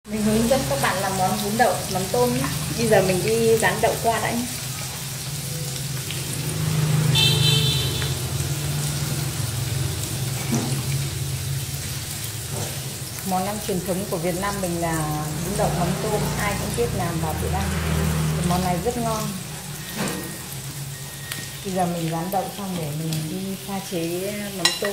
Mình hướng dẫn các bạn làm món bún đậu mắm tôm nhé. Bây giờ mình đi rán đậu qua đã nhé. Món ăn truyền thống của Việt Nam mình là bún đậu mắm tôm, ai cũng biết làm vào bữa ăn. Món này rất ngon. Bây giờ mình rán đậu xong để mình đi pha chế mắm tôm.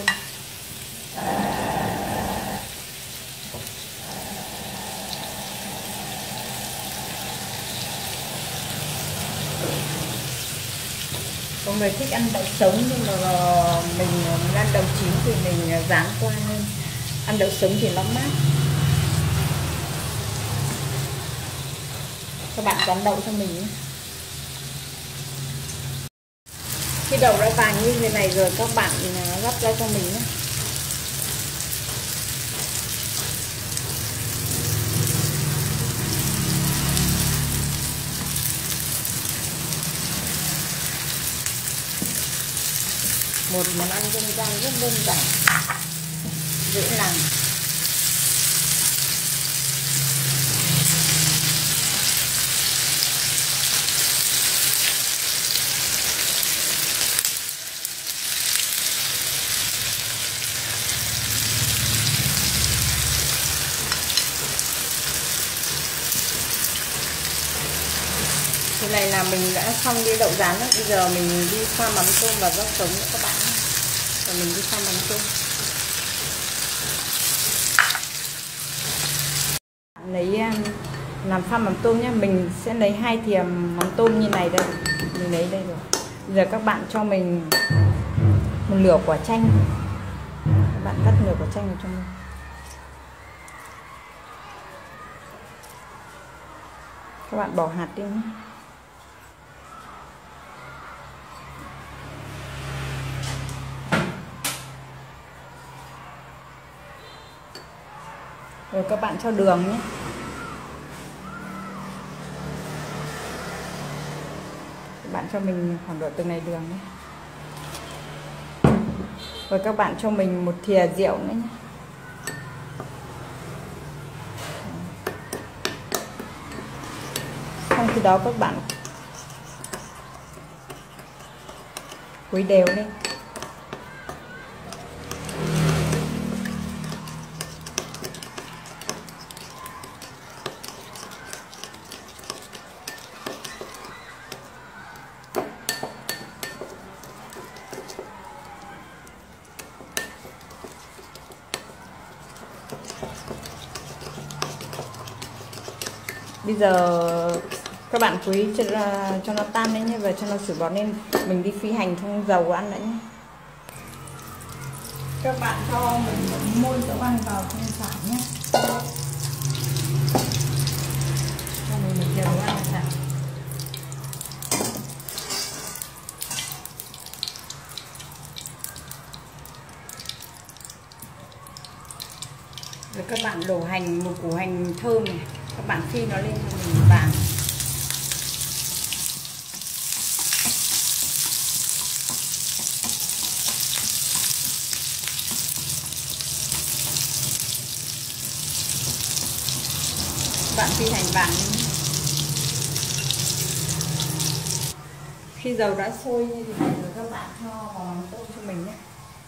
Có người thích ăn đậu sống nhưng mà mình ăn đậu chín thì mình rán qua hơn. Ăn đậu sống thì nó mát. Các bạn rán đậu cho mình nhé. Khi đậu đã vàng như thế này rồi các bạn gắp ra cho mình nhé. Một món ăn dân gian rất đơn giản, dễ làm. Thế này là mình đã xong đi đậu rán rồi. Bây giờ mình đi pha mắm tôm và rau sống nữa các bạn. Và mình đi pha mắm tôm. Lấy làm pha mắm tôm nhé. Mình sẽ lấy 2 thìa mắm tôm như này đây. Mình lấy đây rồi. Bây giờ các bạn cho mình một nửa quả chanh. Các bạn cắt nửa quả chanh vào cho mình. Các bạn bỏ hạt đi nhé. Rồi các bạn cho đường nhé. Các bạn cho mình khoảng độ từng này đường nhé. Rồi các bạn cho mình 1 thìa rượu nữa nhé. Xong khi đó các bạn khuấy đều lên. Bây giờ các bạn khuấy cho nó tan lên nhé và cho nó sủi bọt lên. Mình đi phi hành trong dầu ăn đã nhé. Các bạn cho mình một muỗng dầu ăn vào trong chảo nhé. Cho mình một thìa dầu ăn vào chảo. Rồi các bạn đổ hành, một củ hành thơm này. Các bạn phi nó lên cho mình vàng. Bạn phi hành vàng. Khi dầu đã sôi như thế này rồi các bạn cho vào mắm tôm cho mình nhé.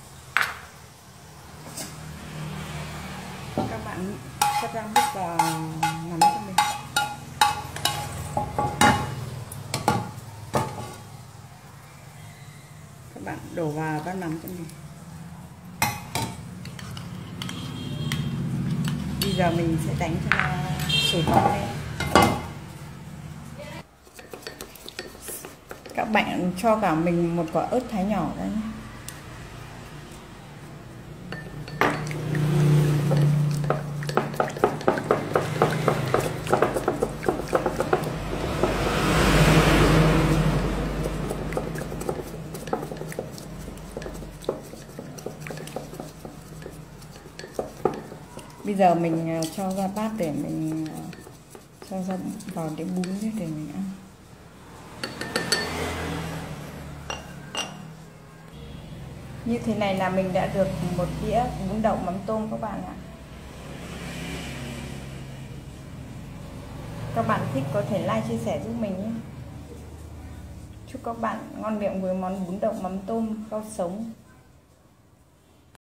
Các bạn cắt ra múc vào mắm cho mình. Các bạn đổ vào bát mắm cho mình. Bây giờ mình sẽ đánh cho nó sủi bọt lên. Các bạn cho cả mình một quả ớt thái nhỏ đấy. Bây giờ mình cho ra bát để mình cho ra vào cái bún để mình ăn. Như thế này là mình đã được một đĩa bún đậu mắm tôm các bạn ạ. các bạn thích có thể like chia sẻ giúp mình nhé. Chúc các bạn ngon miệng với món bún đậu mắm tôm rau sống.